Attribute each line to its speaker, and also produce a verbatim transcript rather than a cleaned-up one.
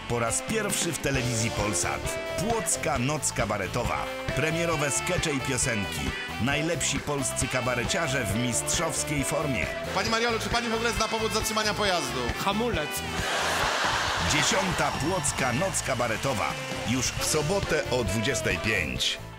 Speaker 1: Po raz pierwszy w telewizji Polsat. Płocka Noc Kabaretowa. Premierowe skecze i piosenki. Najlepsi polscy kabareciarze w mistrzowskiej formie.
Speaker 2: Pani Mariolu, czy pani w ogóle zna powód zatrzymania pojazdu?
Speaker 3: Hamulec.
Speaker 1: Dziesiąta Płocka Noc Kabaretowa. Już w sobotę o dwudziestej piątej.